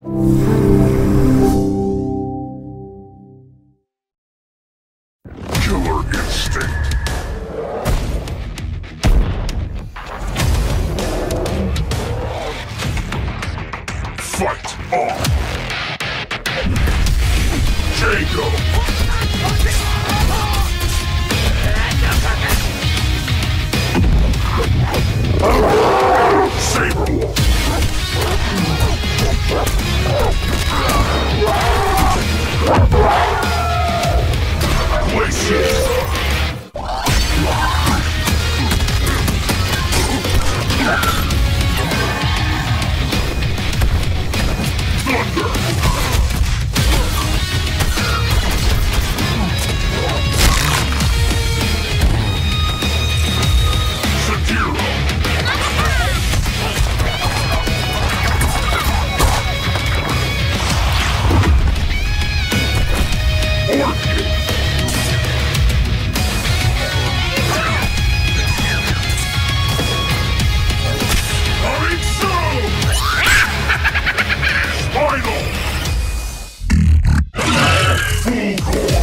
Killer instinct. Fight on! Django! Saberwolf! Glacius! Thunder! Sekiro! Orchid! Coming soon! Spinal! Full core!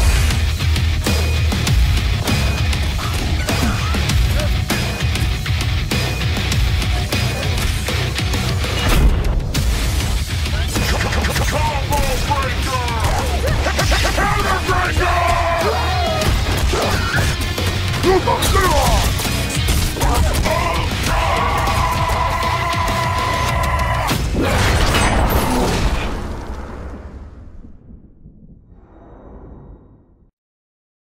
Combo breaker! Counter breaker! To the middle!